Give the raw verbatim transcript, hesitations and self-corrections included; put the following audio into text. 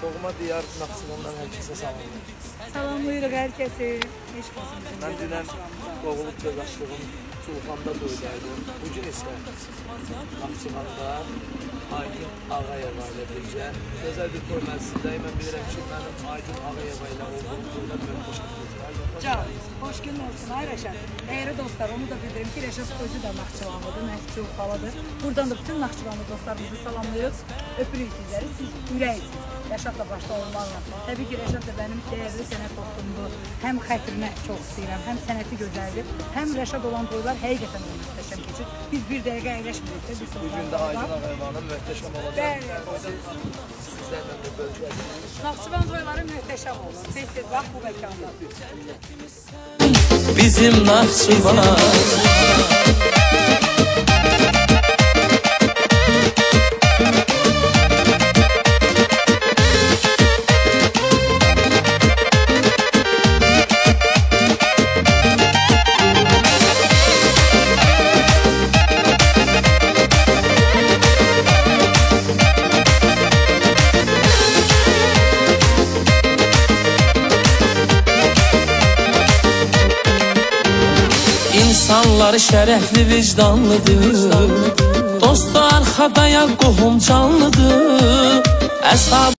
Doğma diyar Naxçıvandan hər kəsə salamlayır. Salamlayırıq hər kəsi. Mən dünən doğulub gözəşdiyim Çulxanda toydaydım. Bugün isə Naxçıvanda Aydın Ağayeva ilə birgə gözəl bir toy məclisindəyim. Mən bilirəm ki, mənim Aydın Ağayeva ilə olduğum toyda möhtəşəm gözəl. Can, hoş gün olsun. Ay Rəşad. Değerli dostlar, onu da bildirim ki, Rəşad özü də Naxçıvanlıdır, Nəsib Çulxalıdır. Buradan da bütün Naxçıvanlı dostlarımızı salamlayırıq. Öpürük sizləri, siz ürəksiniz. Rəşadla başda olmaqla. Təbii ki, Rəşad da mənim dəyərli sənət dostumdur. Həm xətrinə çox istəyirəm, həm sənəti gözəldir. Həm Rəşad olan toylar həqiqətən də möhtəşəm keçir. Biz bir dəqiqə əyləşmirik də. Bugün də Aydın Ağayevanın möhtəşəm olacaq. Sizlərlə də bölüşəcəyik. Naxçıvan toyları möhtəşəm olur. Tez-tez bax bu məkanda. Bizim Naxçıvan. İnsanlar şərəfli, vicdanlıdır. Dostu arxadaya qohum canlıdır. Əsab